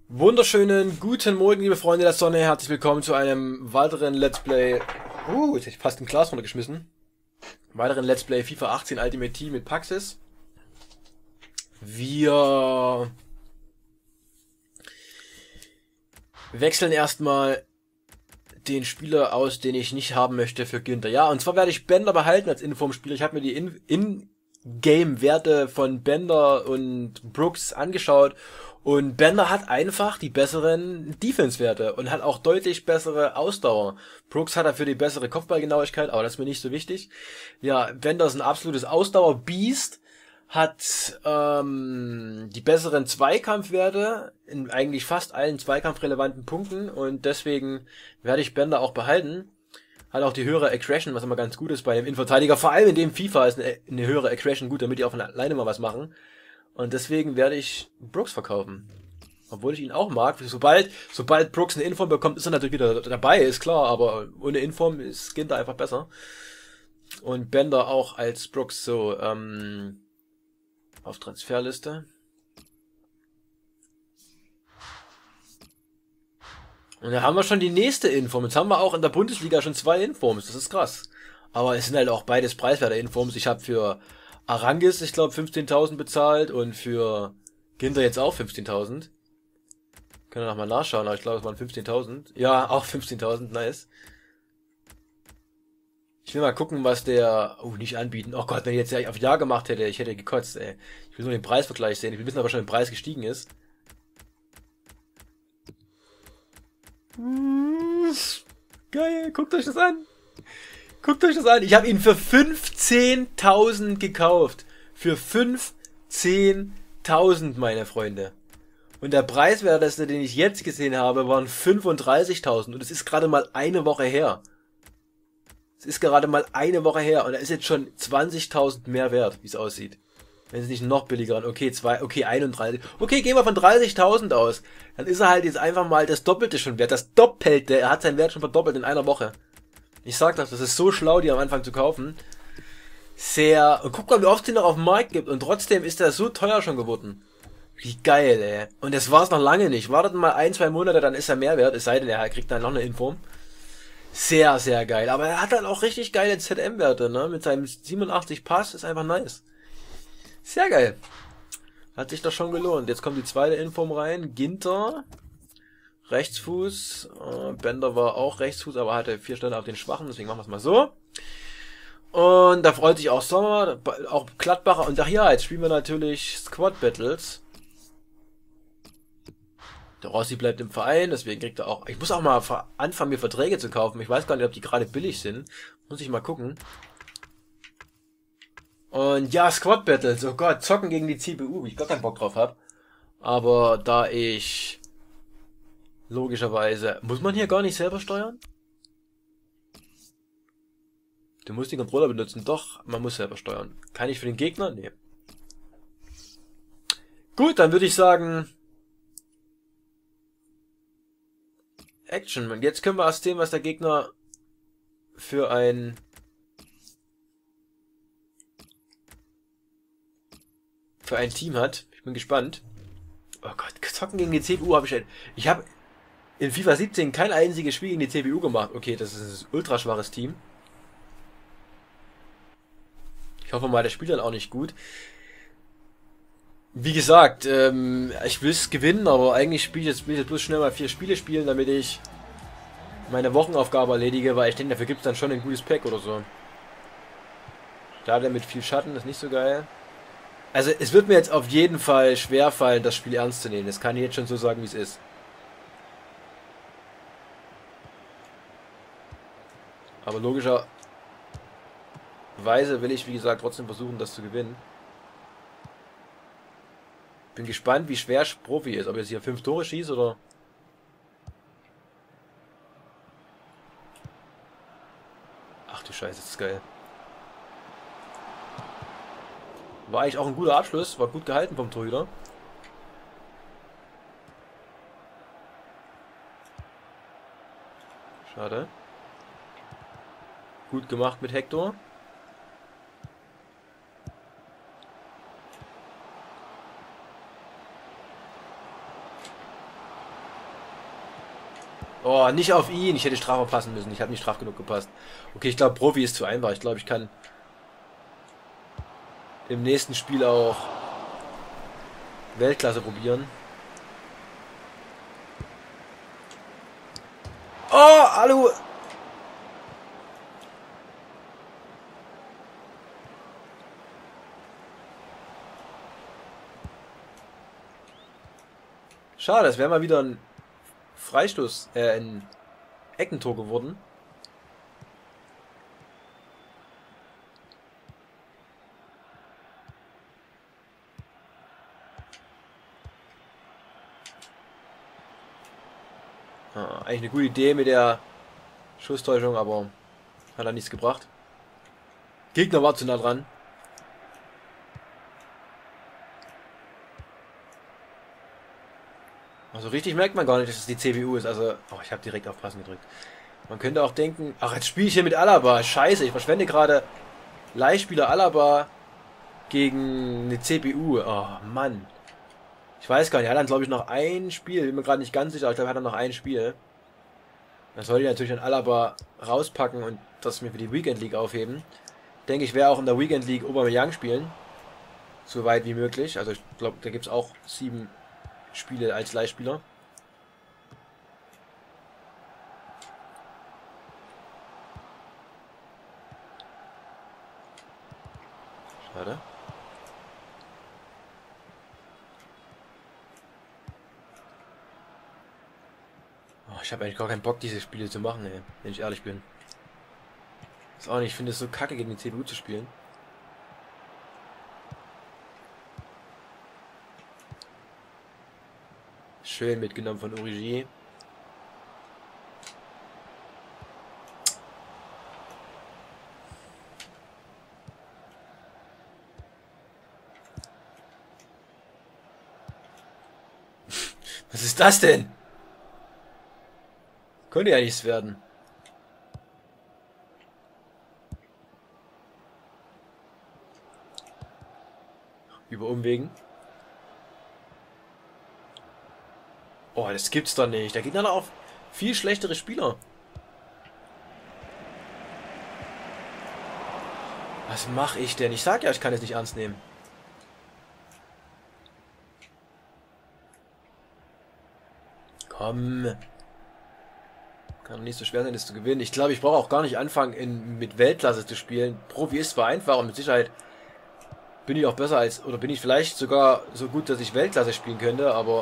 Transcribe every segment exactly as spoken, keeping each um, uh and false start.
Wunderschönen guten Morgen, liebe Freunde der Sonne. Herzlich willkommen zu einem weiteren Let's Play. Uh, jetzt hätte ich fast ein Glas runtergeschmissen. Weiteren Let's Play FIFA achtzehn Ultimate Team mit Paxis. Wir wechseln erstmal den Spieler aus, den ich nicht haben möchte, für Günther. Ja, und zwar werde ich Bender behalten als Informspieler. Ich habe mir die In-Game-Werte von Bender und Brooks angeschaut. Und Bender hat einfach die besseren Defense-Werte und hat auch deutlich bessere Ausdauer. Brooks hat dafür die bessere Kopfballgenauigkeit, aber das ist mir nicht so wichtig. Ja, Bender ist ein absolutes Ausdauer-Biest, hat ähm, die besseren Zweikampfwerte in eigentlich fast allen zweikampfrelevanten Punkten und deswegen werde ich Bender auch behalten. Hat auch die höhere Aggression, was immer ganz gut ist bei dem Innenverteidiger. Vor allem in dem FIFA ist eine, eine höhere Aggression gut, damit die auch von alleine mal was machen. Und deswegen werde ich Brooks verkaufen. Obwohl ich ihn auch mag. Sobald, sobald Brooks eine Inform bekommt, ist er natürlich wieder dabei, ist klar. Aber ohne Inform ist Ginter einfach besser. Und Bender auch als Brooks. So, ähm, auf Transferliste. Und da haben wir schon die nächste Inform. Jetzt haben wir auch in der Bundesliga schon zwei Informs. Das ist krass. Aber es sind halt auch beides preiswerte Informs. Ich habe für Arangis, ich glaube, fünfzehntausend bezahlt und für Ginter jetzt auch fünfzehntausend. Können wir nochmal nachschauen, aber ich glaube, es waren fünfzehntausend. Ja, auch fünfzehntausend, nice. Ich will mal gucken, was der... Oh, nicht anbieten. Oh Gott, wenn ich jetzt auf Ja gemacht hätte, ich hätte gekotzt, ey. Ich will nur den Preisvergleich sehen. Ich will wissen, ob schon der Preis gestiegen ist. Geil, guckt euch das an. Guckt euch das an. Ich habe ihn für fünfzehntausend gekauft. Für fünfzehntausend, meine Freunde. Und der Preiswert, den ich jetzt gesehen habe, waren fünfunddreißigtausend. Und es ist gerade mal eine Woche her. Es ist gerade mal eine Woche her. Und er ist jetzt schon zwanzigtausend mehr wert, wie es aussieht. Wenn es nicht noch billiger ist. Okay, zwei, okay, einunddreißig. Okay, gehen wir von dreißigtausend aus. Dann ist er halt jetzt einfach mal das Doppelte schon wert. Das Doppelte. Er hat seinen Wert schon verdoppelt in einer Woche. Ich sag doch, das ist so schlau, die am Anfang zu kaufen. Sehr... Und guck mal, wie oft es den noch auf dem Markt gibt. Und trotzdem ist der so teuer schon geworden. Wie geil, ey. Und das war's noch lange nicht. Wartet mal ein, zwei Monate, dann ist er mehr wert. Es sei denn, er kriegt dann noch eine Inform. Sehr, sehr geil. Aber er hat dann auch richtig geile Z M-Werte, ne? Mit seinem siebenundachtzig Pass ist einfach nice. Sehr geil. Hat sich doch schon gelohnt. Jetzt kommt die zweite Inform rein. Ginter. Rechtsfuß. Äh, Bender war auch Rechtsfuß, aber hatte vier Stellen auf den Schwachen. Deswegen machen wir es mal so. Und da freut sich auch Sommer. Auch Gladbacher. Und ach ja, jetzt spielen wir natürlich Squad Battles. Der Rossi bleibt im Verein, deswegen kriegt er auch... Ich muss auch mal anfangen, mir Verträge zu kaufen. Ich weiß gar nicht, ob die gerade billig sind. Muss ich mal gucken. Und ja, Squad Battles. Oh Gott, zocken gegen die C B U, wie ich gar keinen Bock drauf habe. Aber da ich... Logischerweise... Muss man hier gar nicht selber steuern? Du musst den Controller benutzen. Doch, man muss selber steuern. Kann ich für den Gegner? Nee. Gut, dann würde ich sagen... Action. Und jetzt können wir erst sehen, was der Gegner für ein... für ein Team hat. Ich bin gespannt. Oh Gott, zocken gegen die C B U habe ich halt... Ich habe in FIFA siebzehn kein einziges Spiel gegen die C B U gemacht. Okay, das ist ein ultra schwaches Team. Ich hoffe mal, der spielt dann auch nicht gut. Wie gesagt, ähm, ich will es gewinnen, aber eigentlich spiele ich jetzt, will ich jetzt bloß schnell mal vier Spiele spielen, damit ich meine Wochenaufgabe erledige, weil ich denke, dafür gibt es dann schon ein gutes Pack oder so. Starter mit viel Schatten ist nicht so geil. Also es wird mir jetzt auf jeden Fall schwer fallen, das Spiel ernst zu nehmen. Das kann ich jetzt schon so sagen, wie es ist. Aber logischerweise will ich, wie gesagt, trotzdem versuchen, das zu gewinnen. Bin gespannt, wie schwer Profi ist. Ob er jetzt hier fünf Tore schießt oder... Ach du Scheiße, das ist geil. War eigentlich auch ein guter Abschluss. War gut gehalten vom Torhüter. Schade. Gut gemacht mit Hector. Oh, nicht auf ihn. Ich hätte Strafe passen müssen. Ich habe nicht straff genug gepasst. Okay, ich glaube, Profi ist zu einfach. Ich glaube, ich kann im nächsten Spiel auch Weltklasse probieren. Oh, hallo. Schade, das wäre mal wieder ein Freistoß, äh, ein Eckentor geworden. Ah, eigentlich eine gute Idee mit der Schusstäuschung, aber hat er nichts gebracht. Gegner war zu nah dran. Also richtig merkt man gar nicht, dass es die C B U ist. Also, oh, ich habe direkt auf Passen gedrückt. Man könnte auch denken, ach, jetzt spiele ich hier mit Alaba. Scheiße, ich verschwende gerade Leihspieler Alaba gegen eine C B U. Oh, Mann. Ich weiß gar nicht, er hat dann glaube ich noch ein Spiel. Bin mir gerade nicht ganz sicher, aber ich glaube, er hat dann noch ein Spiel. Dann sollte ich natürlich dann Alaba rauspacken und das mir für die Weekend League aufheben. Denke ich, werde auch in der Weekend League Aubameyang spielen. So weit wie möglich. Also ich glaube, da gibt es auch sieben Spiele als Leihspieler. Schade. Oh, ich habe eigentlich gar keinen Bock, diese Spiele zu machen, ey, wenn ich ehrlich bin. Ist auch nicht, ich finde es so kacke, gegen die C B U zu spielen. Schön mitgenommen von Origi. Was ist das denn? Könnte ja nichts werden. Über Umwegen. Oh, das gibt's doch nicht. Da geht dann auf viel schlechtere Spieler. Was mache ich denn? Ich sag ja, ich kann es nicht ernst nehmen. Komm. Kann doch nicht so schwer sein, das zu gewinnen. Ich glaube, ich brauche auch gar nicht anfangen, in, mit Weltklasse zu spielen. Profi ist zwar einfach und mit Sicherheit bin ich auch besser als, oder bin ich vielleicht sogar so gut, dass ich Weltklasse spielen könnte, aber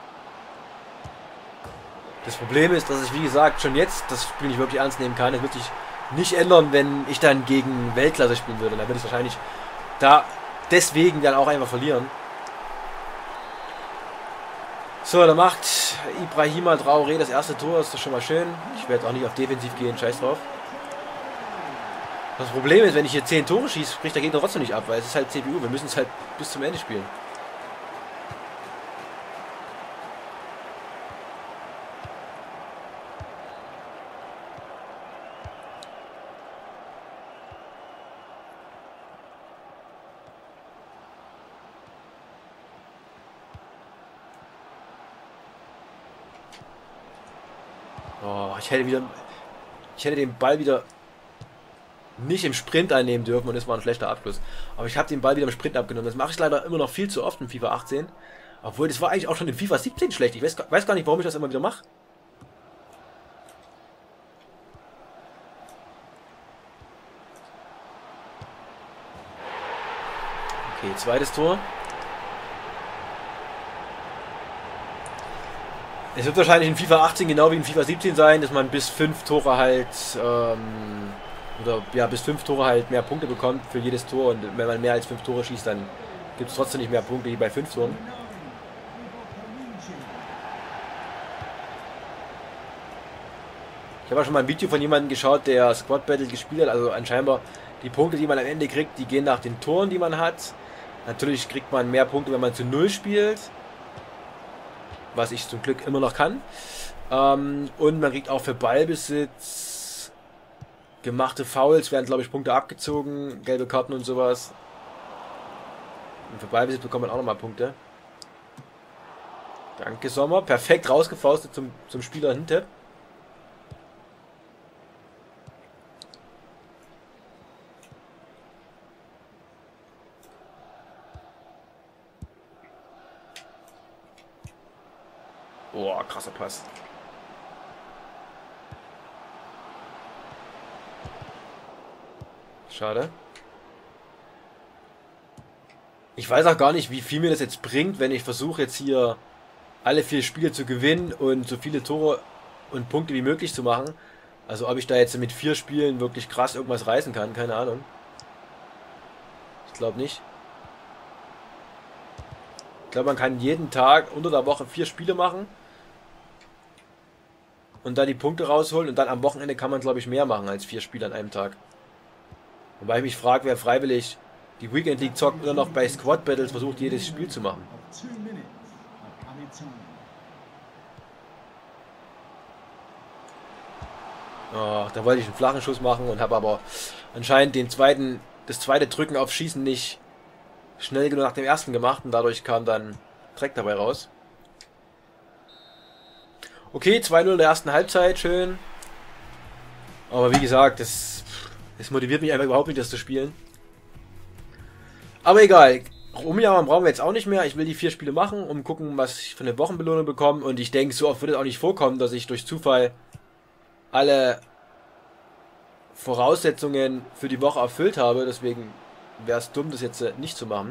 das Problem ist, dass ich, wie gesagt, schon jetzt das Spiel nicht wirklich ernst nehmen kann. Das wird sich nicht ändern, wenn ich dann gegen Weltklasse spielen würde. Dann würde ich wahrscheinlich da deswegen dann auch einfach verlieren. So, da macht Ibrahima Traoré das erste Tor, ist das schon mal schön. Ich werde auch nicht auf defensiv gehen, scheiß drauf. Das Problem ist, wenn ich hier zehn Tore schieße, spricht der Gegner trotzdem nicht ab, weil es ist halt C B U, wir müssen es halt bis zum Ende spielen. Oh, ich hätte wieder, ich hätte den Ball wieder nicht im Sprint einnehmen dürfen und das war ein schlechter Abschluss. Aber ich habe den Ball wieder im Sprint abgenommen. Das mache ich leider immer noch viel zu oft in FIFA achtzehn. Obwohl, das war eigentlich auch schon in FIFA siebzehn schlecht. Ich weiß, weiß gar nicht, warum ich das immer wieder mache. Okay, zweites Tor. Es wird wahrscheinlich in FIFA achtzehn genau wie in FIFA siebzehn sein, dass man bis fünf Tore halt ähm, oder ja bis fünf Tore halt mehr Punkte bekommt für jedes Tor, und wenn man mehr als fünf Tore schießt, dann gibt es trotzdem nicht mehr Punkte wie bei fünf Toren. Ich habe auch schon mal ein Video von jemandem geschaut, der Squad Battle gespielt hat, also anscheinend die Punkte, die man am Ende kriegt, die gehen nach den Toren, die man hat. Natürlich kriegt man mehr Punkte, wenn man zu null spielt, was ich zum Glück immer noch kann. Ähm, und man kriegt auch für Ballbesitz, gemachte Fouls werden, glaube ich, Punkte abgezogen, gelbe Karten und sowas. Und für Ballbesitz bekommt man auch nochmal Punkte. Danke, Sommer. Perfekt rausgefaustet zum, zum Spieler hinter. Boah, krasser Pass. Schade. Ich weiß auch gar nicht, wie viel mir das jetzt bringt, wenn ich versuche jetzt hier alle vier Spiele zu gewinnen und so viele Tore und Punkte wie möglich zu machen. Also ob ich da jetzt mit vier Spielen wirklich krass irgendwas reißen kann, keine Ahnung. Ich glaube nicht. Ich glaube, man kann jeden Tag unter der Woche vier Spiele machen und dann die Punkte rausholen und dann am Wochenende kann man, glaube ich, mehr machen als vier Spiele an einem Tag. Wobei ich mich frage, wer freiwillig die Weekend League zockt oder noch bei Squad Battles versucht, jedes Spiel zu machen. Oh, da wollte ich einen flachen Schuss machen und habe aber anscheinend den zweiten, das zweite Drücken auf Schießen nicht schnell genug nach dem ersten gemacht und dadurch kam dann Dreck dabei raus. Okay, zwei null in der ersten Halbzeit, schön. Aber wie gesagt, das, das motiviert mich einfach überhaupt nicht, das zu spielen. Aber egal, rumjammern brauchen wir jetzt auch nicht mehr. Ich will die vier Spiele machen, um gucken, was ich für eine Wochenbelohnung bekomme. Und ich denke, so oft wird es auch nicht vorkommen, dass ich durch Zufall alle Voraussetzungen für die Woche erfüllt habe. Deswegen wäre es dumm, das jetzt nicht zu machen.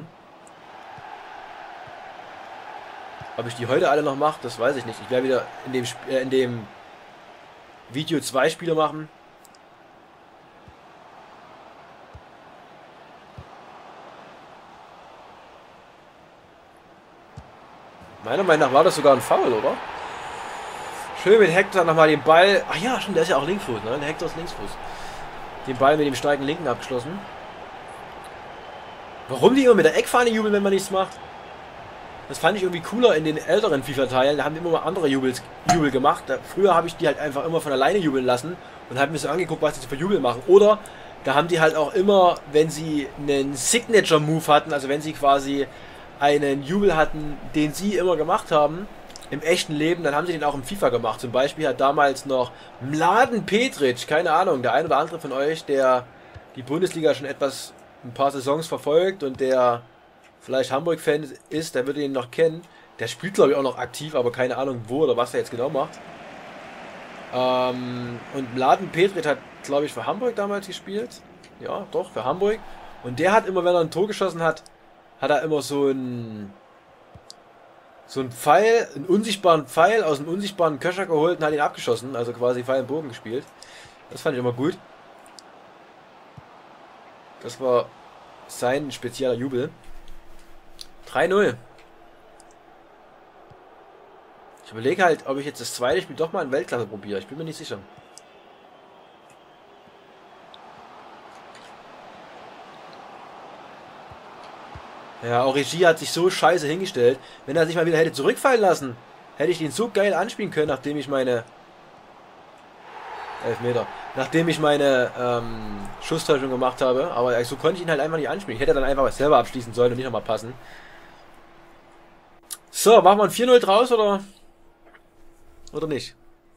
Ob ich die heute alle noch mache, das weiß ich nicht. Ich werde wieder in dem, Sp äh, in dem Video zwei Spiele machen. Meiner Meinung nach war das sogar ein Foul, oder? Schön mit Hector nochmal den Ball. Ach ja, stimmt, der ist ja auch Linksfuß, ne? Der Hector ist Linksfuß. Den Ball mit dem starken Linken abgeschlossen. Warum die immer mit der Eckfahne jubeln, wenn man nichts macht? Das fand ich irgendwie cooler in den älteren FIFA-Teilen. Da haben die immer mal andere Jubels, Jubel gemacht. Da, früher habe ich die halt einfach immer von alleine jubeln lassen und habe mir so angeguckt, was die für Jubel machen. Oder da haben die halt auch immer, wenn sie einen Signature-Move hatten, also wenn sie quasi einen Jubel hatten, den sie immer gemacht haben, im echten Leben, dann haben sie den auch im FIFA gemacht. Zum Beispiel hat damals noch Mladen Petric, keine Ahnung, der ein oder andere von euch, der die Bundesliga schon etwas, ein paar Saisons verfolgt und der vielleicht Hamburg-Fan ist, der würde ihn noch kennen. Der spielt, glaube ich, auch noch aktiv, aber keine Ahnung wo oder was er jetzt genau macht. Ähm, und Mladen Petric hat, glaube ich, für Hamburg damals gespielt. Ja, doch, für Hamburg. Und der hat immer, wenn er ein Tor geschossen hat, hat er immer so ein so ein Pfeil, einen unsichtbaren Pfeil aus einem unsichtbaren Köcher geholt und hat ihn abgeschossen. Also quasi Pfeil im Bogen gespielt. Das fand ich immer gut. Das war sein spezieller Jubel. drei null. Ich überlege halt, ob ich jetzt das zweite Spiel doch mal in Weltklasse probiere. Ich bin mir nicht sicher. Ja, auch Regie hat sich so scheiße hingestellt. Wenn er sich mal wieder hätte zurückfallen lassen, hätte ich ihn so geil anspielen können, nachdem ich meine... elf Meter. Nachdem ich meine ähm, Schusstäuschung gemacht habe. Aber so konnte ich ihn halt einfach nicht anspielen. Ich hätte dann einfach selber abschließen sollen und nicht nochmal passen. So, machen wir ein vier null draus oder... Oder nicht?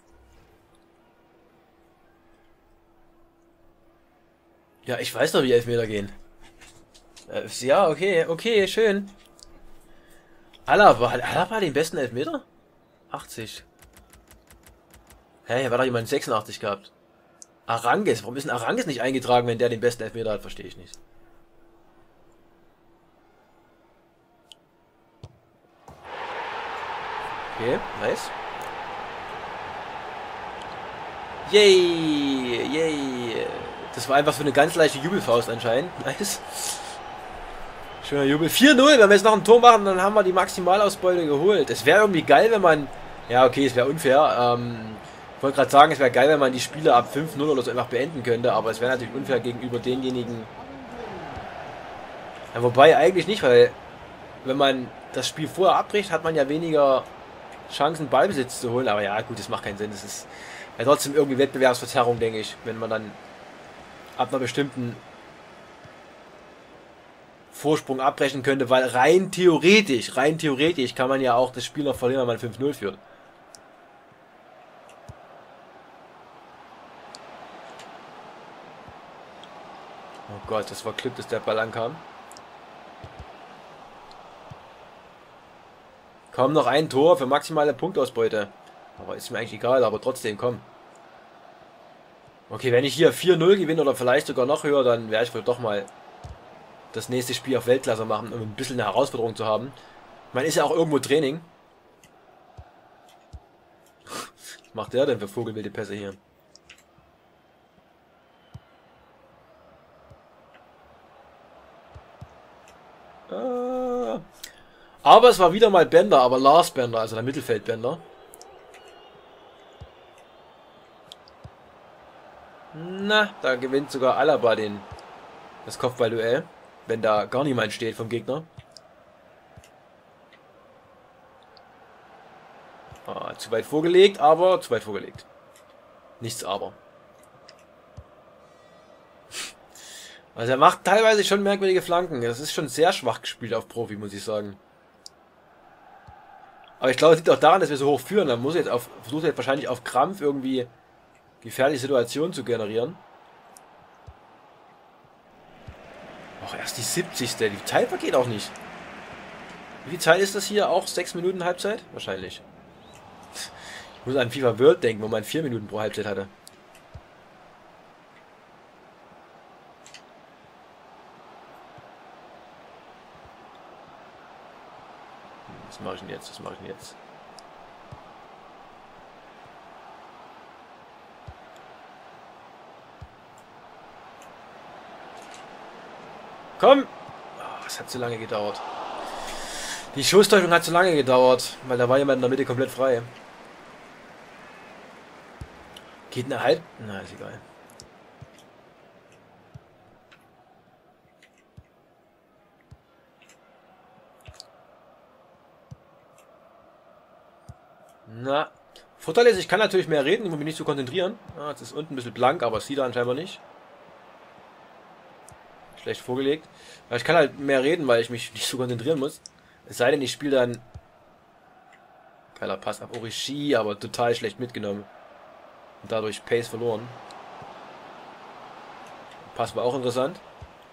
Ja, ich weiß doch, wie Elfmeter gehen. Äh, ja, okay, okay, schön. Alaba, hat Alaba den besten Elfmeter? achtzig. Hä, hey, war doch jemand sechsundachtzig gehabt. Arangues, warum ist denn Arangues nicht eingetragen, wenn der den besten Elfmeter hat? Verstehe ich nicht. Okay, nice. Yay, yay. Das war einfach so eine ganz leichte Jubelfaust anscheinend. Nice. Schöner Jubel. vier null, wenn wir jetzt noch ein Tor machen, dann haben wir die Maximalausbeute geholt. Es wäre irgendwie geil, wenn man... Ja, okay, es wäre unfair. Ähm, ich wollte gerade sagen, es wäre geil, wenn man die Spiele ab fünf null oder so einfach beenden könnte, aber es wäre natürlich unfair gegenüber denjenigen... Ja, wobei eigentlich nicht, weil wenn man das Spiel vorher abbricht, hat man ja weniger Chancen, Ballbesitz zu holen. Aber ja, gut, das macht keinen Sinn. Das ist ja trotzdem irgendwie Wettbewerbsverzerrung, denke ich, wenn man dann ab einer bestimmten Vorsprung abbrechen könnte, weil rein theoretisch, rein theoretisch kann man ja auch das Spiel noch verlieren, wenn man fünf null führt. Oh Gott, das war Glück, dass der Ball ankam. Komm, noch ein Tor für maximale Punktausbeute. Aber ist mir eigentlich egal, aber trotzdem, komm. Okay, wenn ich hier vier null gewinne oder vielleicht sogar noch höher, dann werde ich wohl doch mal das nächste Spiel auf Weltklasse machen, um ein bisschen eine Herausforderung zu haben. Man ist ja auch irgendwo Training. Was macht der denn für vogelwilde Pässe hier? Äh, aber es war wieder mal Bender, aber Lars Bender, also der Mittelfeldbender. Na, da gewinnt sogar Alaba den, das Kopfballduell, wenn da gar niemand steht vom Gegner. Ah, zu weit vorgelegt, aber zu weit vorgelegt. Nichts aber. Also er macht teilweise schon merkwürdige Flanken. Das ist schon sehr schwach gespielt auf Profi, muss ich sagen. Aber ich glaube, es liegt auch daran, dass wir so hoch führen. Dann muss er jetzt auf, versucht er jetzt wahrscheinlich auf Krampf irgendwie gefährliche Situationen zu generieren. Auch erst die siebzigste. Die Zeit vergeht auch nicht. Wie viel Zeit ist das hier? Auch sechs Minuten Halbzeit? Wahrscheinlich. Ich muss an FIFA World denken, wo man vier Minuten pro Halbzeit hatte. Was mache ich denn jetzt? Was mache ich denn jetzt? Komm! Oh, es hat zu lange gedauert. Die Schusstäuschung hat zu lange gedauert, weil da war jemand in der Mitte komplett frei. Geht eine Halb... Na, ist egal. Na, Vorteil ist, ich kann natürlich mehr reden, ich muss mich nicht so konzentrieren. Ah, jetzt ist unten ein bisschen blank, aber es sieht er anscheinend nicht. Schlecht vorgelegt. Aber ich kann halt mehr reden, weil ich mich nicht so konzentrieren muss. Es sei denn, ich spiele dann... Geiler Pass ab Orishi, aber total schlecht mitgenommen. Und dadurch Pace verloren. Pass war auch interessant.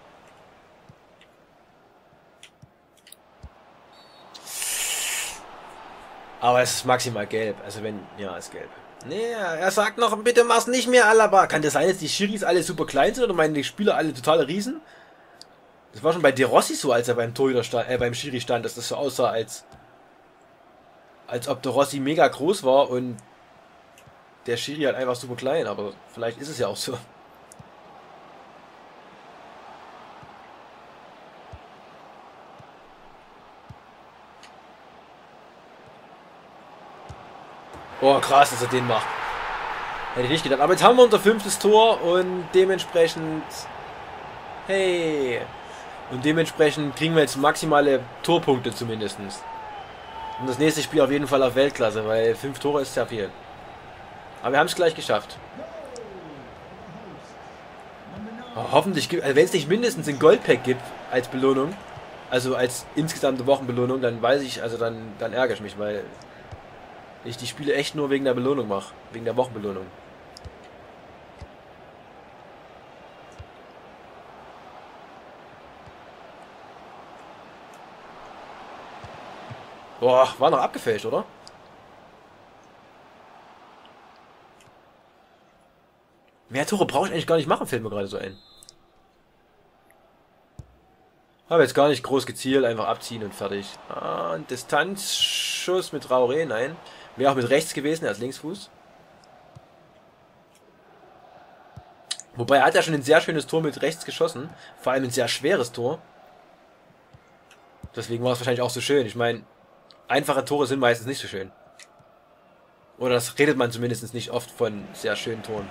Aber es ist maximal gelb. Also wenn... Ja, ist gelb. Nee, er sagt noch, bitte mach's nicht mehr, Alaba. Kann das sein, dass die Schiris alle super klein sind oder meinen die Spieler alle totale Riesen? Das war schon bei De Rossi so, als er beim Torhüter stand, äh, beim Schiri stand, dass das so aussah, als als ob De Rossi mega groß war und der Schiri halt einfach super klein, aber vielleicht ist es ja auch so. Oh, krass, dass er den macht. Hätte ich nicht gedacht. Aber jetzt haben wir unser fünftes Tor und dementsprechend... Hey... Und dementsprechend kriegen wir jetzt maximale Torpunkte zumindest. Und das nächste Spiel auf jeden Fall auf Weltklasse, weil fünf Tore ist sehr viel. Aber wir haben es gleich geschafft. Oh, hoffentlich, also wenn es nicht mindestens ein Goldpack gibt als Belohnung, also als insgesamte Wochenbelohnung, dann weiß ich, also dann, dann ärgere ich mich, weil ich die Spiele echt nur wegen der Belohnung mache, wegen der Wochenbelohnung. Boah, war noch abgefälscht, oder? Mehr Tore brauche ich eigentlich gar nicht machen, fällt mir gerade so ein. Habe jetzt gar nicht groß gezielt, einfach abziehen und fertig. Ah, ein Distanzschuss mit Traoré, nein. Wäre auch mit rechts gewesen, als Linksfuß. Wobei er hat ja schon ein sehr schönes Tor mit rechts geschossen. Vor allem ein sehr schweres Tor. Deswegen war es wahrscheinlich auch so schön. Ich meine, einfache Tore sind meistens nicht so schön. Oder das redet man zumindest nicht oft von sehr schönen Toren.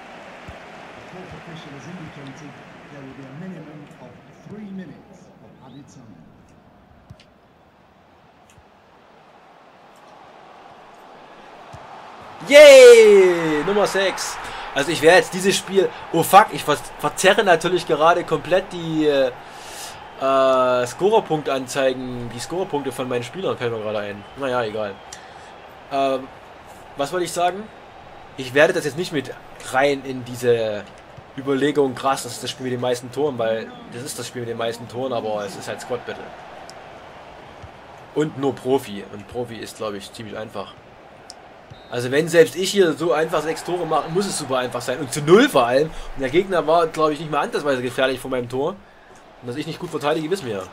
Yay! Nummer sechs. Also ich werde jetzt dieses Spiel... Oh fuck, ich ver verzerre natürlich gerade komplett die äh, äh, Scorerpunktanzeigen, die Scorerpunkte von meinen Spielern, fällt mir gerade ein. Naja, egal. Äh, was wollte ich sagen? Ich werde das jetzt nicht mit rein in diese Überlegung, krass, das ist das Spiel mit den meisten Toren, weil das ist das Spiel mit den meisten Toren, aber es ist halt Squad Battle. Und nur Profi. Und Profi ist, glaube ich, ziemlich einfach. Also wenn selbst ich hier so einfach sechs Tore mache, muss es super einfach sein. Und zu null vor allem. Und der Gegner war, glaube ich, nicht mal ansatzweise gefährlich vor meinem Tor. Und dass ich nicht gut verteidige, wissen wir ja.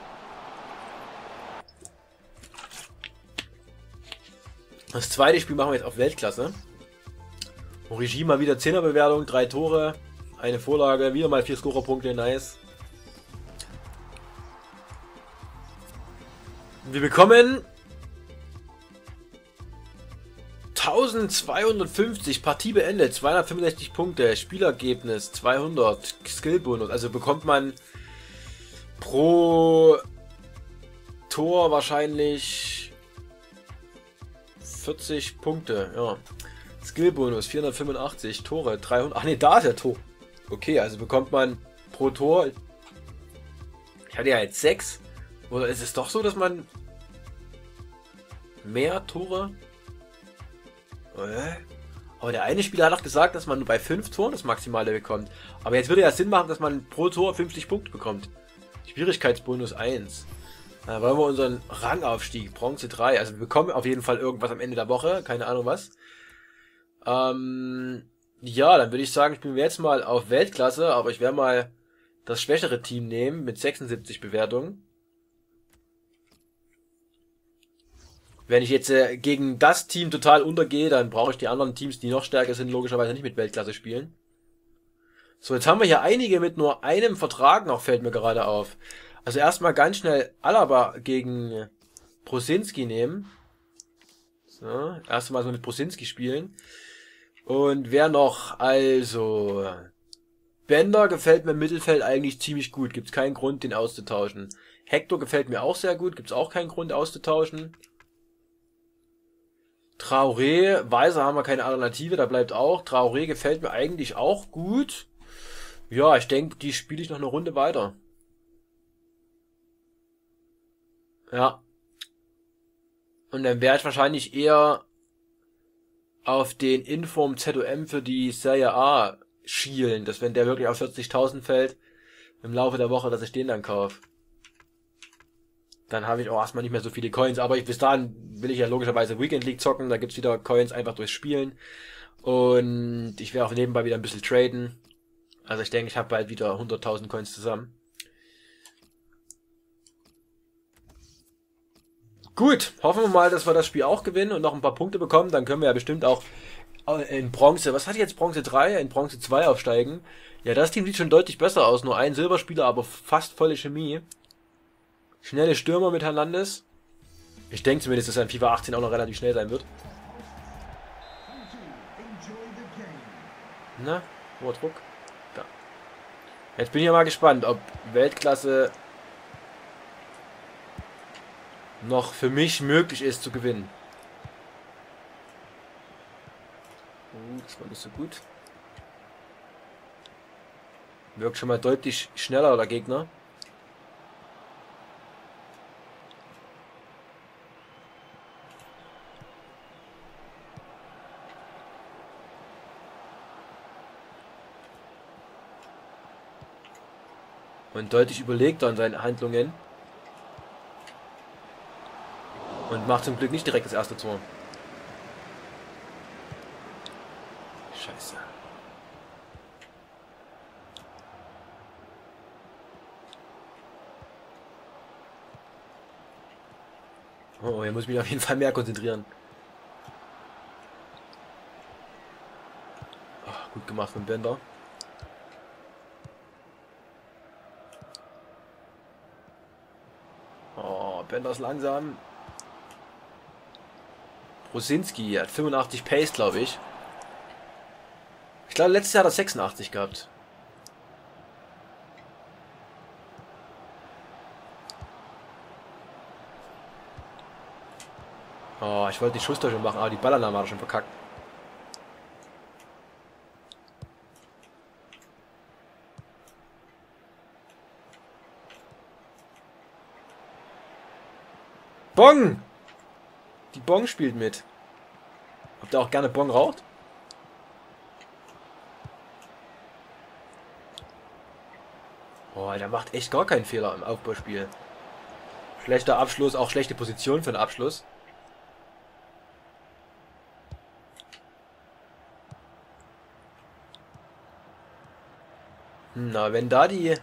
Das zweite Spiel machen wir jetzt auf Weltklasse. Origi mal wieder zehner Bewertung, drei Tore, eine Vorlage, wieder mal vier Scorerpunkte, nice. Wir bekommen eintausendzweihundertfünfzig, Partie beendet, zweihundertfünfundsechzig Punkte, Spielergebnis zweihundert, Skillbonus, also bekommt man pro Tor wahrscheinlich vierzig Punkte, ja. Skillbonus vierhundertfünfundachtzig, Tore dreihundert, ach ne, da ist der Tor. Okay, also bekommt man pro Tor, ich hatte ja jetzt sechs, oder ist es doch so, dass man mehr Tore? Aber der eine Spieler hat auch gesagt, dass man nur bei fünf Toren das Maximale bekommt. Aber jetzt würde ja Sinn machen, dass man pro Tor fünfzig Punkte bekommt. Schwierigkeitsbonus eins. Da wollen wir unseren Rangaufstieg, Bronze drei. Also wir bekommen auf jeden Fall irgendwas am Ende der Woche. Keine Ahnung was. Ähm, ja, dann würde ich sagen, spielen wir jetzt mal auf Weltklasse. Aber ich werde mal das schwächere Team nehmen mit sechsundsiebzig Bewertungen. Wenn ich jetzt äh, gegen das Team total untergehe, dann brauche ich die anderen Teams, die noch stärker sind, logischerweise nicht mit Weltklasse spielen. So, jetzt haben wir hier einige mit nur einem Vertrag noch, fällt mir gerade auf. Also erstmal ganz schnell Alaba gegen Brosinski nehmen. So, erstmal so mit Brosinski spielen. Und wer noch? Also, Bender gefällt mir im Mittelfeld eigentlich ziemlich gut. Gibt's keinen Grund, den auszutauschen. Hector gefällt mir auch sehr gut. Gibt's auch keinen Grund auszutauschen. Traoré, Weiser haben wir keine Alternative, da bleibt auch. Traoré gefällt mir eigentlich auch gut. Ja, ich denke, die spiele ich noch eine Runde weiter. Ja. Und dann werde ich wahrscheinlich eher auf den Inform Z O M für die Serie A schielen, dass wenn der wirklich auf vierzigtausend fällt, im Laufe der Woche, dass ich den dann kaufe. Dann habe ich auch erstmal nicht mehr so viele Coins, aber ich, bis dahin will ich ja logischerweise Weekend League zocken, da gibt's wieder Coins einfach durchs Spielen. Und ich werde auch nebenbei wieder ein bisschen traden. Also ich denke, ich habe bald wieder hunderttausend Coins zusammen. Gut, hoffen wir mal, dass wir das Spiel auch gewinnen und noch ein paar Punkte bekommen. Dann können wir ja bestimmt auch in Bronze, was hat jetzt Bronze drei, in Bronze zwei aufsteigen. Ja, das Team sieht schon deutlich besser aus. Nur ein Silberspieler, aber fast volle Chemie. Schnelle Stürmer mit Hernandez. Ich denke zumindest, dass er in FIFA achtzehn auch noch relativ schnell sein wird. Na, hoher Druck. Da. Jetzt bin ich ja mal gespannt, ob Weltklasse noch für mich möglich ist zu gewinnen. Uh, das war nicht so gut. Wirkt schon mal deutlich schneller, der Gegner. Und deutlich überlegter in seinen Handlungen. Und macht zum Glück nicht direkt das erste Tor. Scheiße. Oh, hier muss ich mich auf jeden Fall mehr konzentrieren. Oh, gut gemacht von Bender. Oh, Bender ist langsam. Brosinski hat fünfundachtzig Pace, glaube ich. Ich glaube, letztes Jahr hat er sechsundachtzig gehabt. Oh, ich wollte die Schusstäuschung machen, aber die Ballannahme hat er schon verkackt. Bong! Die Bong spielt mit. Ob der auch gerne Bong raucht? Oh, der macht echt gar keinen Fehler im Aufbauspiel. Schlechter Abschluss, auch schlechte Position für den Abschluss. Na, wenn da die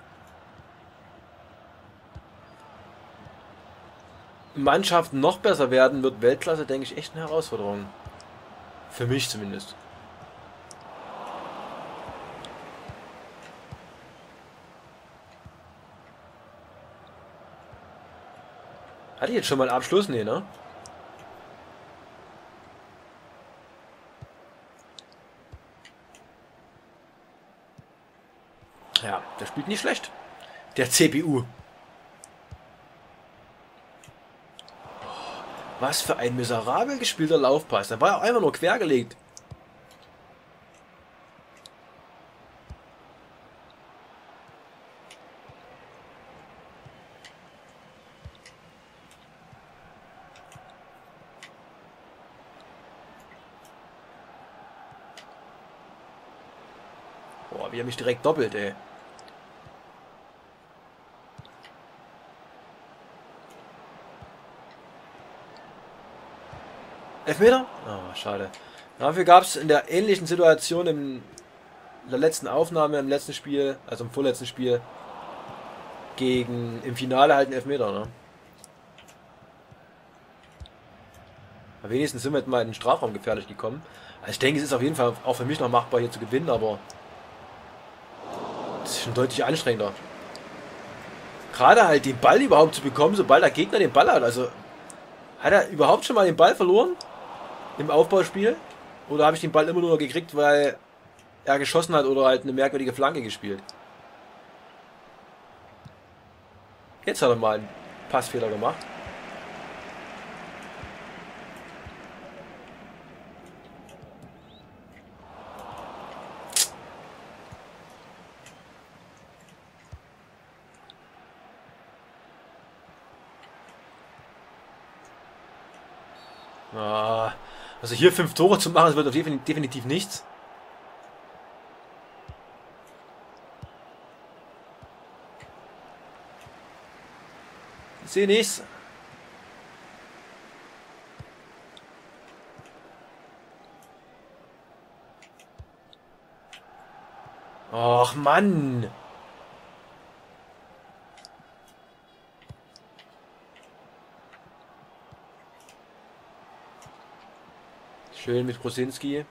Mannschaften noch besser werden, wird Weltklasse, denke ich, echt eine Herausforderung. Für mich zumindest. Hatte ich jetzt schon mal einen Abschluss? Nee, ne? Ja, der spielt nicht schlecht. Der C P U. Was für ein miserabel gespielter Laufpass. Da war er auch einfach nur quergelegt. Boah, wie er mich direkt doppelt, ey. Elfmeter? Oh, schade. Dafür gab es in der ähnlichen Situation im, in der letzten Aufnahme, im letzten Spiel, also im vorletzten Spiel, gegen im Finale halt einen Elfmeter, ne? Aber wenigstens sind wir jetzt mal in den Strafraum gefährlich gekommen. Also ich denke, es ist auf jeden Fall auch für mich noch machbar hier zu gewinnen, aber das ist schon deutlich anstrengender. Gerade halt den Ball überhaupt zu bekommen, sobald der Gegner den Ball hat. Also hat er überhaupt schon mal den Ball verloren im Aufbauspiel? Oder habe ich den Ball immer nur gekriegt, weil er geschossen hat oder halt eine merkwürdige Flanke gespielt? Jetzt hat er mal einen Passfehler gemacht. Ah, also hier fünf Tore zu machen, das wird auf jeden, definitiv nichts. Ich sehe nichts. Och Mann. Schön mit Krosinski.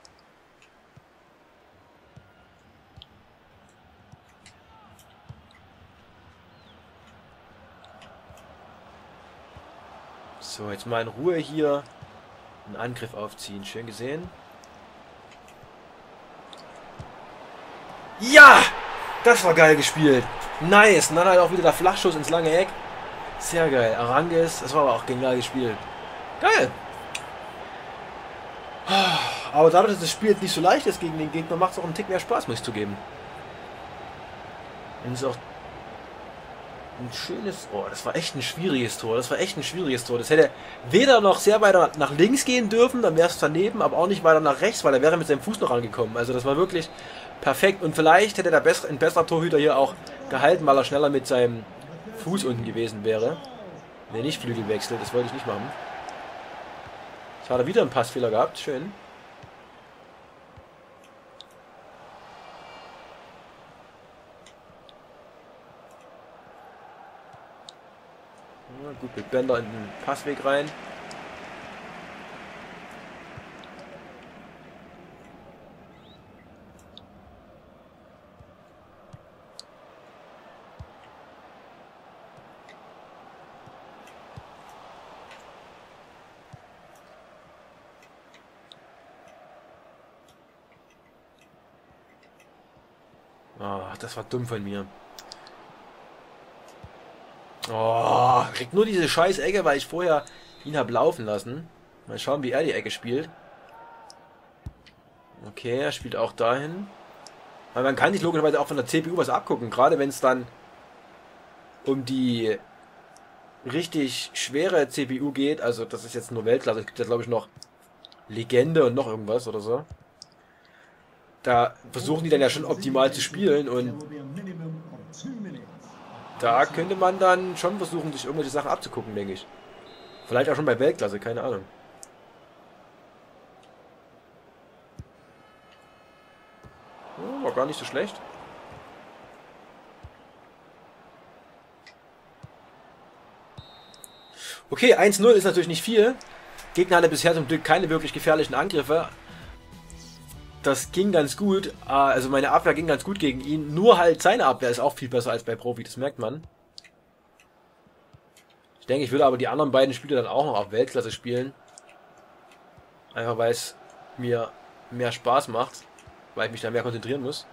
So, jetzt mal in Ruhe hier einen Angriff aufziehen. Schön gesehen. Ja! Das war geil gespielt. Nice. Und dann halt auch wieder der Flachschuss ins lange Eck. Sehr geil. Arangues. Das war aber auch genial gespielt. Geil. Aber dadurch, dass das Spiel jetzt nicht so leicht ist gegen den Gegner, macht es auch einen Tick mehr Spaß, muss ich zugeben. Und es ist auch ein schönes... Oh, das war echt ein schwieriges Tor. Das war echt ein schwieriges Tor. Das hätte weder noch sehr weiter nach links gehen dürfen, dann wäre es daneben, aber auch nicht weiter nach rechts, weil er wäre mit seinem Fuß noch rangekommen. Also das war wirklich perfekt. Und vielleicht hätte der bessere, ein besserer Torhüter hier auch gehalten, weil er schneller mit seinem Fuß unten gewesen wäre. Wenn er nicht Flügel wechselt, das wollte ich nicht machen. Jetzt hat er wieder einen Passfehler gehabt. Schön. Ja, gut, mit Bender in den Passweg rein. Oh, das war dumm von mir. Oh, kriegt nur diese scheiß Ecke, weil ich vorher ihn habe laufen lassen. Mal schauen, wie er die Ecke spielt. Okay, er spielt auch dahin. Weil man kann sich logischerweise auch von der C P U was abgucken. Gerade wenn es dann um die richtig schwere C P U geht. Also das ist jetzt nur Weltklasse. Es gibt ja glaube ich noch Legende und noch irgendwas oder so. Da versuchen die dann ja schon optimal zu spielen und Da könnte man dann schon versuchen, sich irgendwelche Sachen abzugucken, denke ich. Vielleicht auch schon bei Weltklasse, keine Ahnung. Oh, war gar nicht so schlecht. Okay, eins null ist natürlich nicht viel. Gegner hatte bisher zum Glück keine wirklich gefährlichen Angriffe. Das ging ganz gut. Also meine Abwehr ging ganz gut gegen ihn. Nur halt seine Abwehr ist auch viel besser als bei Profi, das merkt man. Ich denke, ich würde aber die anderen beiden Spiele dann auch noch auf Weltklasse spielen. Einfach weil es mir mehr Spaß macht. Weil ich mich da mehr konzentrieren muss.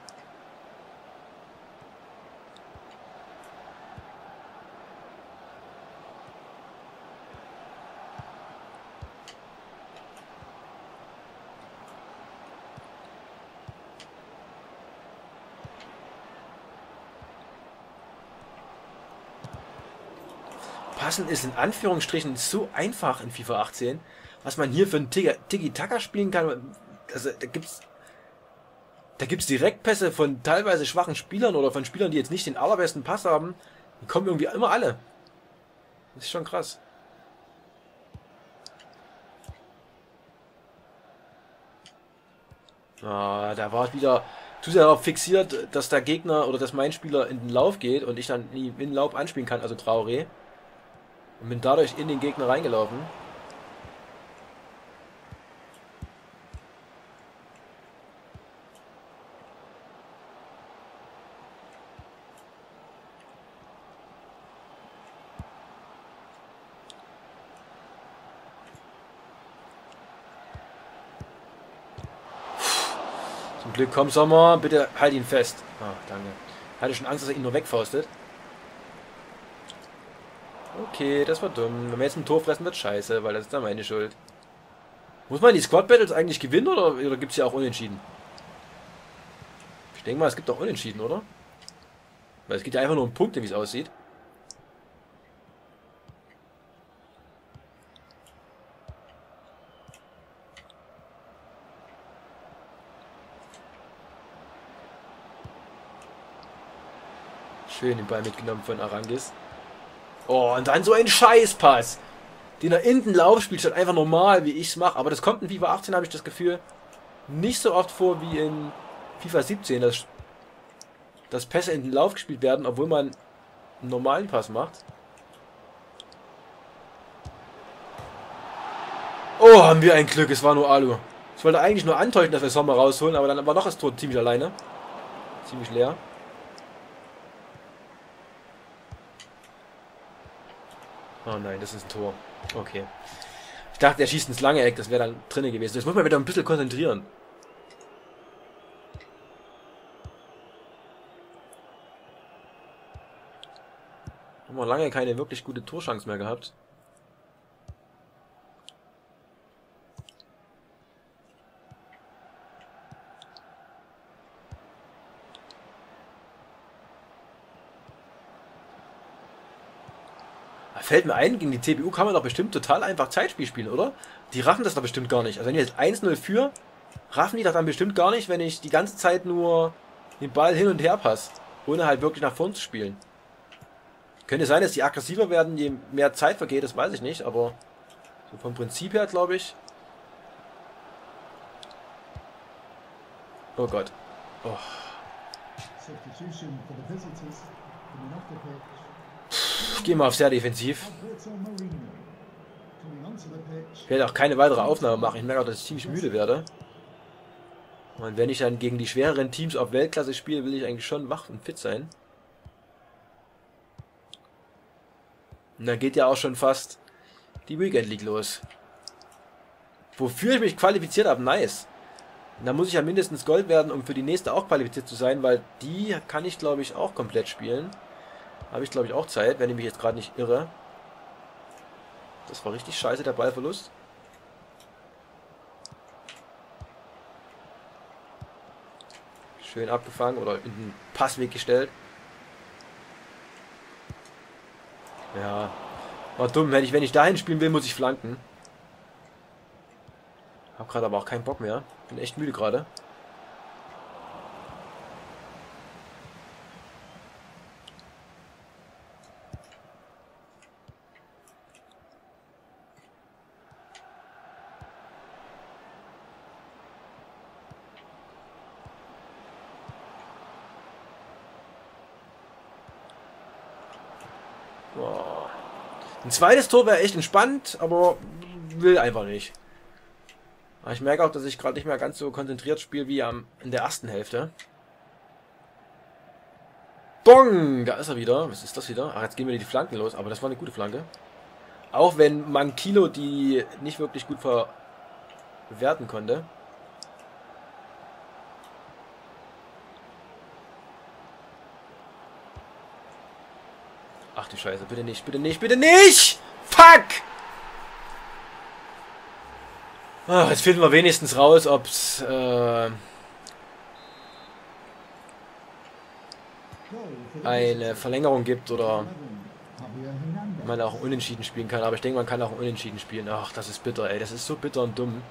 Passen ist in Anführungsstrichen so einfach in FIFA achtzehn, was man hier für ein Tiki-Taka spielen kann. Also da gibt's da gibt's Direktpässe von teilweise schwachen Spielern oder von Spielern, die jetzt nicht den allerbesten Pass haben. Die kommen irgendwie immer alle. Das ist schon krass. Ah, da war ich wieder zu sehr darauf fixiert, dass der Gegner oder dass mein Spieler in den Lauf geht und ich dann nie in den Lauf anspielen kann, also Traoré. Und bin dadurch in den Gegner reingelaufen. Zum Glück, komm Sommer, bitte halt ihn fest. Ah, danke. Hatte schon Angst, dass er ihn nur wegfaustet. Okay, das war dumm. Wenn wir jetzt ein Tor fressen, wird scheiße, weil das ist dann meine Schuld. Muss man die Squad Battles eigentlich gewinnen oder, oder gibt es ja auch Unentschieden? Ich denke mal, es gibt auch Unentschieden, oder? Weil es geht ja einfach nur um Punkte, wie es aussieht. Schön den Ball mitgenommen von Arangis. Oh, und dann so ein Scheißpass, den er in den Lauf spielt, statt einfach normal, wie ich es mache. Aber das kommt in FIFA achtzehn, habe ich das Gefühl, nicht so oft vor wie in FIFA siebzehn, dass, dass Pässe in den Lauf gespielt werden, obwohl man einen normalen Pass macht. Oh, haben wir ein Glück, es war nur Alu. Ich wollte eigentlich nur antäuschen, dass wir Sommer rausholen, aber dann war noch das Tor ziemlich alleine. Ziemlich leer. Oh nein, das ist ein Tor. Okay. Ich dachte, er schießt ins lange Eck, das wäre dann drinnen gewesen. Jetzt muss man wieder ein bisschen konzentrieren. Haben wir lange keine wirklich gute Torchance mehr gehabt. Fällt mir ein, gegen die T B U kann man doch bestimmt total einfach Zeitspiel spielen, oder? Die raffen das doch bestimmt gar nicht. Also wenn ich jetzt eins null führe, raffen die das dann bestimmt gar nicht, wenn ich die ganze Zeit nur den Ball hin und her passe, ohne halt wirklich nach vorn zu spielen. Könnte sein, dass die aggressiver werden, je mehr Zeit vergeht, das weiß ich nicht, aber so vom Prinzip her, glaube ich. Oh Gott. Oh. Geh mal auf sehr defensiv. Ich werde auch keine weitere Aufnahme machen. Ich merke auch, dass ich ziemlich müde werde. Und wenn ich dann gegen die schwereren Teams auf Weltklasse spiele, will ich eigentlich schon wach und fit sein. Und dann geht ja auch schon fast die Weekend League los. Wofür ich mich qualifiziert habe, nice. Und dann muss ich ja mindestens Gold werden, um für die nächste auch qualifiziert zu sein, weil die kann ich, glaube ich, auch komplett spielen. Habe ich, glaube ich, auch Zeit, wenn ich mich jetzt gerade nicht irre. Das war richtig scheiße, der Ballverlust. Schön abgefangen oder in den Passweg gestellt. Ja, war dumm. Wenn ich, wenn ich dahin spielen will, muss ich flanken. Hab gerade aber auch keinen Bock mehr. Bin echt müde gerade. Oh. Ein zweites Tor wäre echt entspannt, aber will einfach nicht. Aber ich merke auch, dass ich gerade nicht mehr ganz so konzentriert spiele wie am, in der ersten Hälfte. Bong! Da ist er wieder. Was ist das wieder? Ach, jetzt gehen wir die Flanken los. Aber das war eine gute Flanke. Auch wenn Mankilo die nicht wirklich gut verwerten konnte. Ach du Scheiße, bitte nicht, bitte nicht, bitte nicht! Fuck! Ach, jetzt finden wir wenigstens raus, ob es äh, eine Verlängerung gibt oder man auch unentschieden spielen kann. Aber ich denke, man kann auch unentschieden spielen. Ach, das ist bitter, ey. Das ist so bitter und dumm.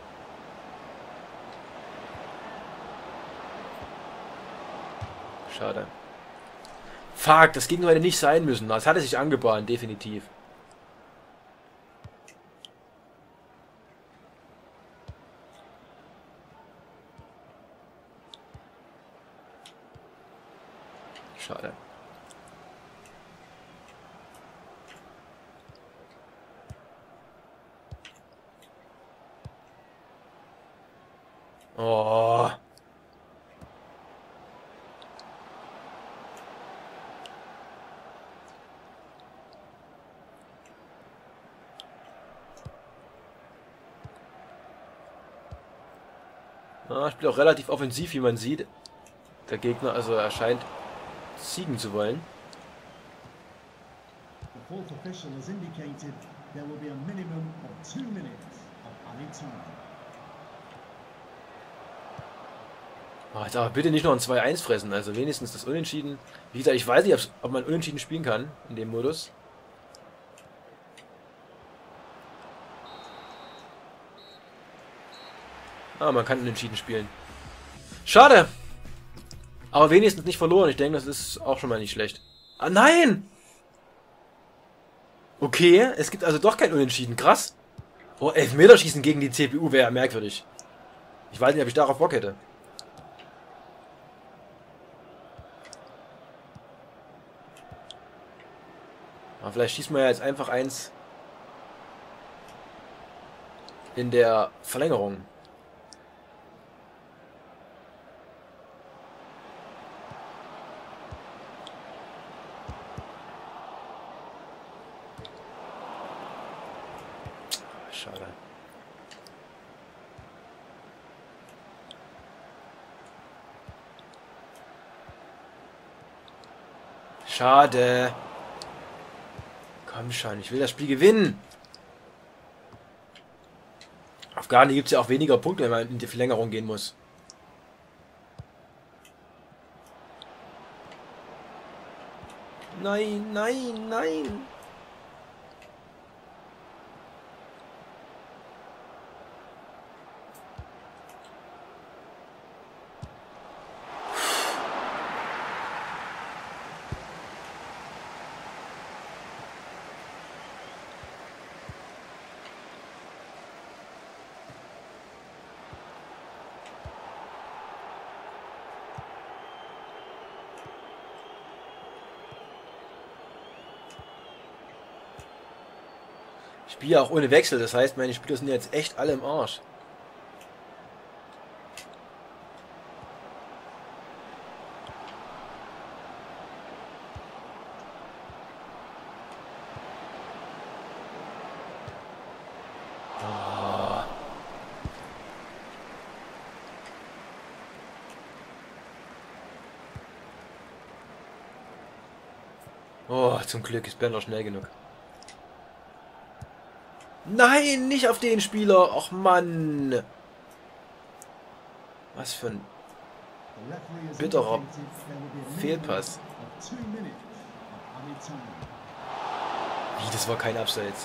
Schade. Fuck, das ging heute nicht sein müssen. Das hatte sich angebahnt, definitiv. Schade. Oh. Ja, ich spiele auch relativ offensiv, wie man sieht. Der Gegner, also er scheint siegen zu wollen. Oh, jetzt aber bitte nicht noch ein zwei eins fressen, also wenigstens das Unentschieden. Wie gesagt, ich weiß nicht, ob man Unentschieden spielen kann in dem Modus. Ah, man kann Unentschieden spielen. Schade! Aber wenigstens nicht verloren. Ich denke, das ist auch schon mal nicht schlecht. Ah, nein! Okay, es gibt also doch kein Unentschieden. Krass. Oh, Elfmeterschießen gegen die C P U wäre ja merkwürdig. Ich weiß nicht, ob ich darauf Bock hätte. Aber vielleicht schießen wir ja jetzt einfach eins in der Verlängerung. Schade. Schade. Komm schon, ich will das Spiel gewinnen. Auf Garni gibt es ja auch weniger Punkte, wenn man in die Verlängerung gehen muss. Nein, nein, nein. Ich spiele auch ohne Wechsel, das heißt, meine Spieler sind jetzt echt alle im Arsch. Oh. Oh, zum Glück ist Bender schnell genug. Nein, nicht auf den Spieler. Och Mann. Was für ein bitterer Fehlpass. Wie, das war kein Abseits.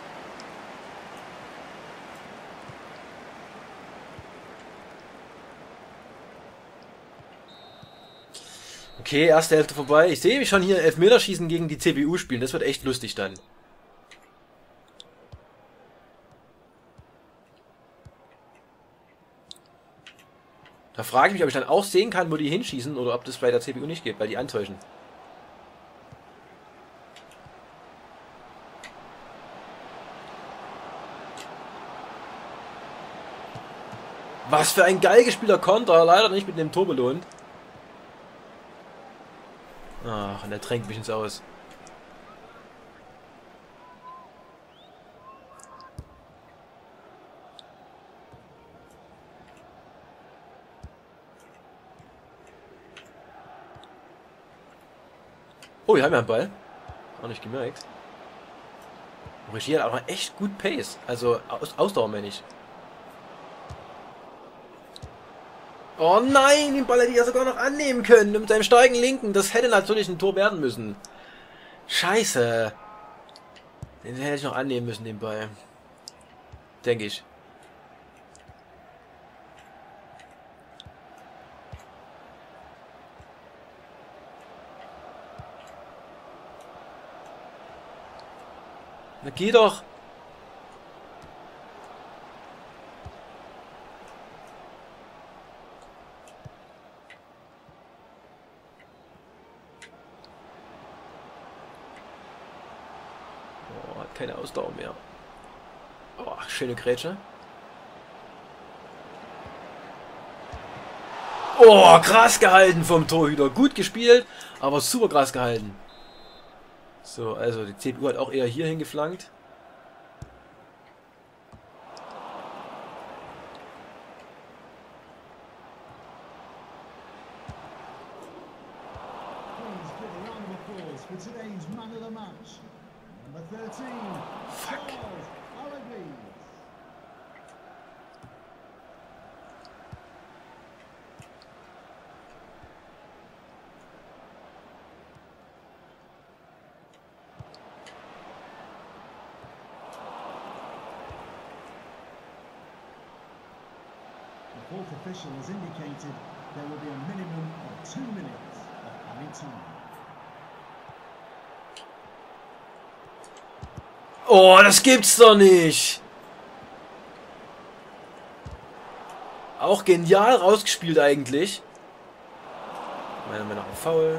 Okay, erste Hälfte vorbei. Ich sehe mich schon hier Elfmeterschießen gegen die C B U spielen. Das wird echt lustig dann. Da frage ich mich, ob ich dann auch sehen kann, wo die hinschießen oder ob das bei der C P U nicht geht, weil die antäuschen. Was für ein geil gespielter Konter. Leider nicht mit dem Tor belohnt. Ach, und er drängt mich ins Aus. Oh, wir haben ja einen Ball. Auch nicht gemerkt. Regie hat auch noch echt gut Pace. Also Aus Ausdauer meine ich. Oh nein, den Ball hätte ich ja sogar noch annehmen können. Mit seinem starken Linken. Das hätte natürlich ein Tor werden müssen. Scheiße. Den hätte ich noch annehmen müssen, den Ball. Denke ich. Na geh doch. Oh, hat keine Ausdauer mehr. Oh, schöne Grätsche. Oh, krass gehalten vom Torhüter. Gut gespielt, aber super krass gehalten. So, also die C P U hat auch eher hier hingeflankt. Fuck. The fourth official has indicated there will be a minimum of two minutes of added time. Oh, das gibt's doch nicht. Auch genial rausgespielt eigentlich. Meiner Meinung nach faul.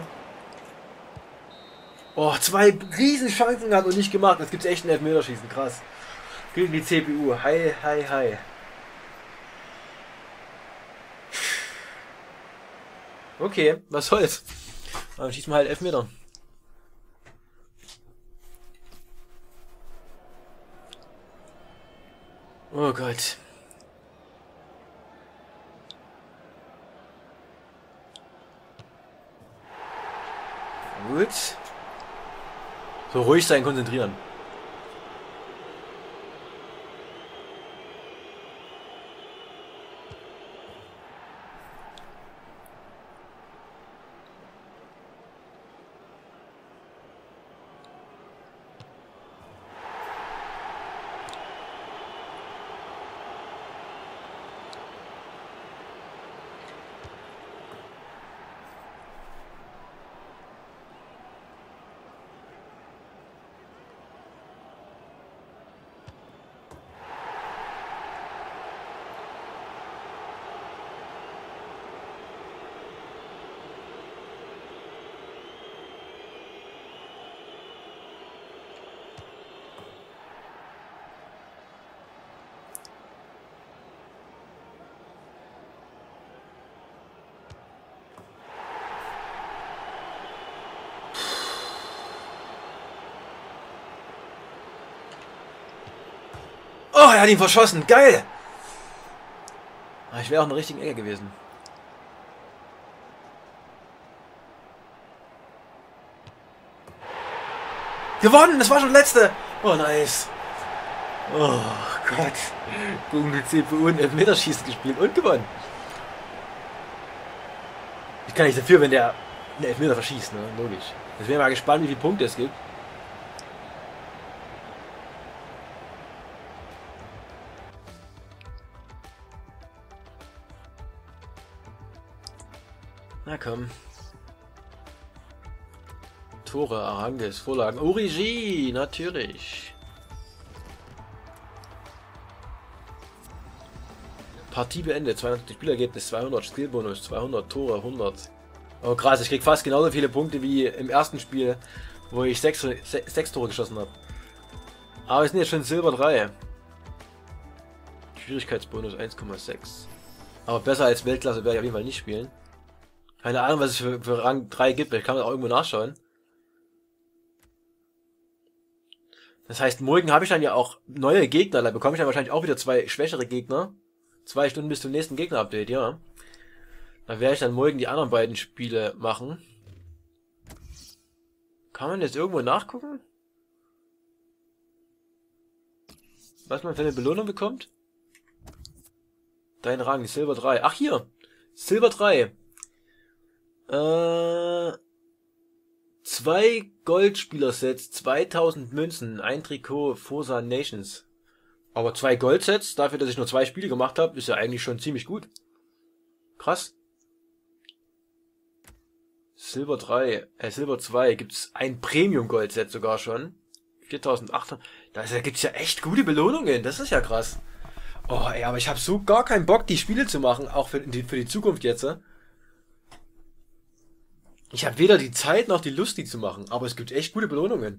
Oh, zwei riesen Chancen gehabt und nicht gemacht. Das gibt's echt ein Elfmeterschießen, krass. Gegen die C P U. Hi, hi, hi. Okay, was soll's. Dann schießen wir halt Elfmeter. Oh Gott. Gut. So ruhig sein, konzentrieren. Oh, er hat ihn verschossen. Geil. Ich wäre auch in der richtigen Ecke gewesen. Gewonnen. Das war schon letzte. Oh, nice. Oh Gott. Gegen die C P U ein Elfmeterschießen gespielt und gewonnen. Ich kann nicht dafür, wenn der einen Elfmeter verschießt, ne? Logisch. Jetzt wäre mal gespannt, wie viele Punkte es gibt. Na komm. Tore, Aranges, Vorlagen. Origi, natürlich. Partie beendet. zweihundert Spielergebnis, zweihundert. Skillbonus, zweihundert. Tore, hundert. Oh krass, ich krieg fast genauso viele Punkte wie im ersten Spiel, wo ich sechs, sechs Tore geschossen habe. Aber wir sind jetzt schon Silber drei. Schwierigkeitsbonus eins Komma sechs. Aber besser als Weltklasse werde ich auf jeden Fall nicht spielen. Keine Ahnung, was es für, für Rang drei gibt. Ich kann das auch irgendwo nachschauen. Das heißt, morgen habe ich dann ja auch neue Gegner. Da bekomme ich dann wahrscheinlich auch wieder zwei schwächere Gegner. Zwei Stunden bis zum nächsten Gegner-Update, ja. Da werde ich dann morgen die anderen beiden Spiele machen. Kann man jetzt irgendwo nachgucken? Was man für eine Belohnung bekommt? Dein Rang, Silber drei. Ach hier! Silber drei. Äh... Zwei Goldspielersets, zweitausend Münzen, ein Trikot, Forza Nations. Aber zwei Goldsets, dafür, dass ich nur zwei Spiele gemacht habe, ist ja eigentlich schon ziemlich gut. Krass. Silber drei, äh, Silber zwei, gibt's ein Premium-Goldset sogar schon. viertausendachthundert. Da, da gibt's ja echt gute Belohnungen, das ist ja krass. Oh, ey, aber ich habe so gar keinen Bock, die Spiele zu machen, auch für die, für die Zukunft jetzt. Ich habe weder die Zeit noch die Lust, die zu machen, aber es gibt echt gute Belohnungen.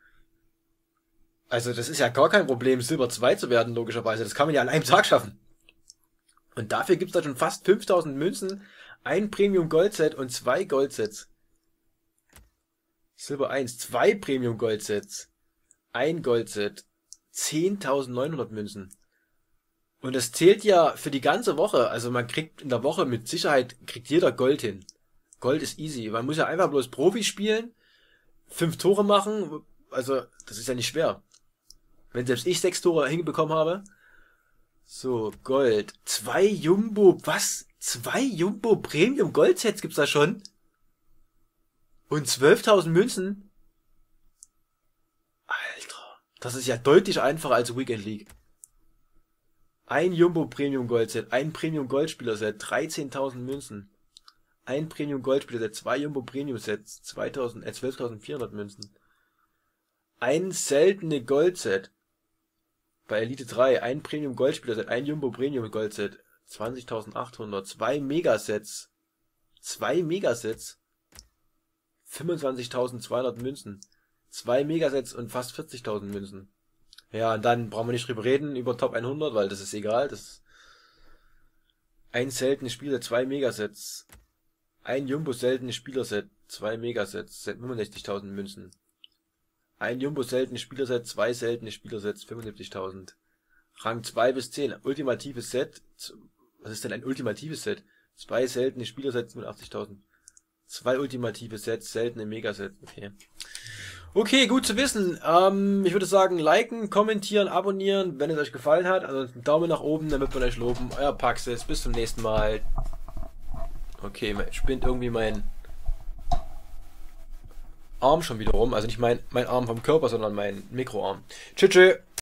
Also das ist ja gar kein Problem, Silber zwei zu werden, logischerweise. Das kann man ja an einem Tag schaffen. Und dafür gibt's da schon fast fünftausend Münzen, ein Premium Goldset und zwei Goldsets. Silber eins, zwei Premium Goldsets, ein Goldset, zehntausendneunhundert Münzen. Und das zählt ja für die ganze Woche. Also man kriegt in der Woche mit Sicherheit, kriegt jeder Gold hin. Gold ist easy. Man muss ja einfach bloß Profi spielen, fünf Tore machen. Also das ist ja nicht schwer. Wenn selbst ich sechs Tore hinbekommen habe. So, Gold. Zwei Jumbo, was? Zwei Jumbo Premium Goldsets gibt's da schon? Und zwölftausend Münzen? Alter, das ist ja deutlich einfacher als Weekend League. Ein Jumbo Premium Goldset, ein Premium Goldspielerset, dreizehntausend Münzen. Ein Premium Goldspielerset, zwei Jumbo Premium Sets, zweitausend, äh, zwölftausendvierhundert Münzen. Ein seltene Goldset. Bei Elite drei, ein Premium Goldspielerset, ein Jumbo Premium Goldset, zwanzigtausendachthundert, zwei Megasets. Zwei Megasets. fünfundzwanzigtausendzweihundert Münzen. Zwei Megasets und fast vierzigtausend Münzen. Ja, und dann brauchen wir nicht drüber reden, über Top hundert, weil das ist egal. Das ist ein seltenes Spieler, zwei Megasets. Ein Jumbo seltenes Spielerset, zwei Megasets, fünfundsechzigtausend Münzen. Ein Jumbo seltenes Spielerset, zwei seltene Spielersets, fünfundsiebzigtausend. Rang zwei bis zehn, ultimatives Set. Was ist denn ein ultimatives Set? Zwei seltene Spielersets, fünfundachtzigtausend. Zwei ultimative Sets, seltene Megasets, okay. Okay, gut zu wissen. Ähm, ich würde sagen, liken, kommentieren, abonnieren, wenn es euch gefallen hat. Also einen Daumen nach oben, damit wir euch loben. Euer Paxis, bis zum nächsten Mal. Okay, spinnt irgendwie mein Arm schon wieder rum. Also nicht mein, mein Arm vom Körper, sondern mein Mikroarm. Tschüss, tschüss.